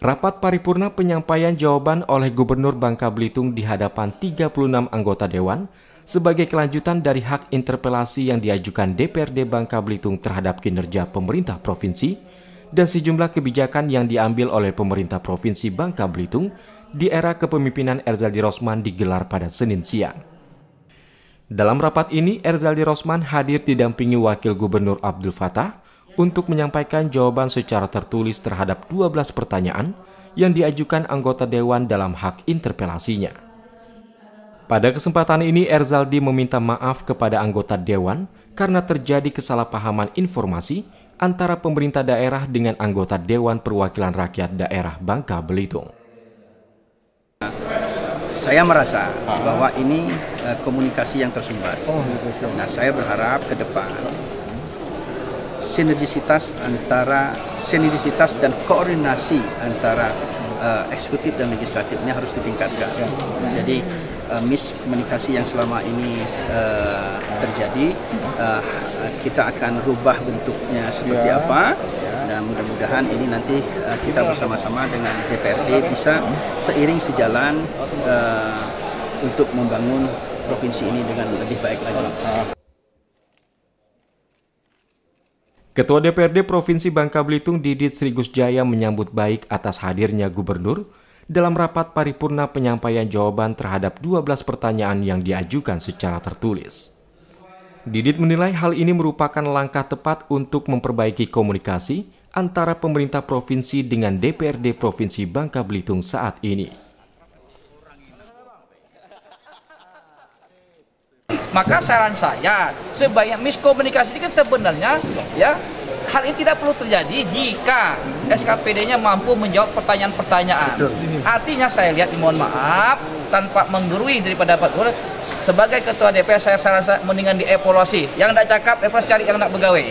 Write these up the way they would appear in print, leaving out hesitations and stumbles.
Rapat paripurna penyampaian jawaban oleh Gubernur Bangka Belitung di hadapan 36 anggota Dewan sebagai kelanjutan dari hak interpelasi yang diajukan DPRD Bangka Belitung terhadap kinerja pemerintah provinsi dan sejumlah kebijakan yang diambil oleh pemerintah Provinsi Bangka Belitung di era kepemimpinan Erzaldi Rosman digelar pada Senin siang. Dalam rapat ini, Erzaldi Rosman hadir didampingi Wakil Gubernur Abdul Fattah untuk menyampaikan jawaban secara tertulis terhadap 12 pertanyaan yang diajukan anggota Dewan dalam hak interpelasinya. Pada kesempatan ini, Erzaldi meminta maaf kepada anggota Dewan karena terjadi kesalahpahaman informasi antara pemerintah daerah dengan anggota Dewan Perwakilan Rakyat Daerah Bangka Belitung. Saya merasa bahwa ini komunikasi yang tersumbat. Nah, saya berharap ke depan sinergisitas dan koordinasi antara eksekutif dan legislatif ini harus ditingkatkan. Jadi miskomunikasi yang selama ini terjadi, kita akan rubah bentuknya seperti apa, dan mudah-mudahan ini nanti kita bersama-sama dengan DPRD bisa seiring sejalan untuk membangun provinsi ini dengan lebih baik lagi. Ketua DPRD Provinsi Bangka Belitung Didit Sri Gusjaya menyambut baik atas hadirnya Gubernur dalam rapat paripurna penyampaian jawaban terhadap 12 pertanyaan yang diajukan secara tertulis. Didit menilai hal ini merupakan langkah tepat untuk memperbaiki komunikasi antara pemerintah provinsi dengan DPRD Provinsi Bangka Belitung saat ini. Maka saran saya, sebanyak miskomunikasi ini kan sebenarnya ya hal ini tidak perlu terjadi jika SKPD-nya mampu menjawab pertanyaan-pertanyaan. Artinya saya lihat, mohon maaf, tanpa menggurui daripada Pak Gubernur, sebagai Ketua DPR saya saran saya mendingan dievaluasi. Yang tidak cakap, evaluasi cari yang tidak pegawai.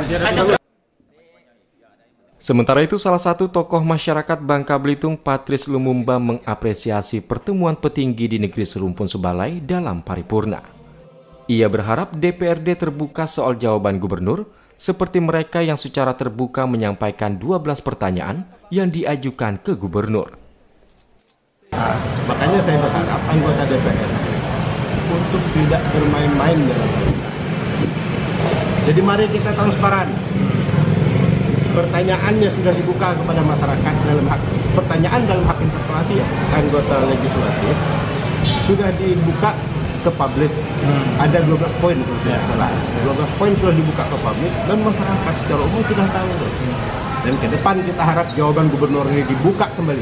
Sementara itu, salah satu tokoh masyarakat Bangka Belitung, Patris Lumumba, mengapresiasi pertemuan petinggi di negeri serumpun Sebalai dalam paripurna. Ia berharap DPRD terbuka soal jawaban Gubernur, seperti mereka yang secara terbuka menyampaikan 12 pertanyaan yang diajukan ke Gubernur. Makanya saya berharap anggota DPR untuk tidak bermain-main dalam hal ini. Jadi mari kita transparan. Pertanyaannya sudah dibuka kepada masyarakat pertanyaan dalam hak interpelasi anggota legislatif sudah dibuka ke publik. Ada 12 poin kalau tidak salah. 12 poin sudah dibuka ke publik dan masyarakat secara umum sudah tahu. Dan ke depan kita harap jawaban Gubernur ini dibuka kembali.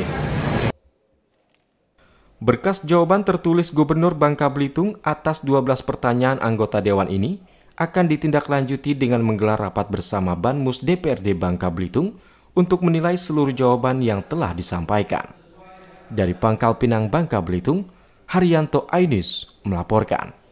Berkas jawaban tertulis Gubernur Bangka Belitung atas 12 pertanyaan anggota Dewan ini akan ditindaklanjuti dengan menggelar rapat bersama Banmus DPRD Bangka Belitung untuk menilai seluruh jawaban yang telah disampaikan. Dari Pangkal Pinang, Bangka Belitung, Haryanto Ainus melaporkan.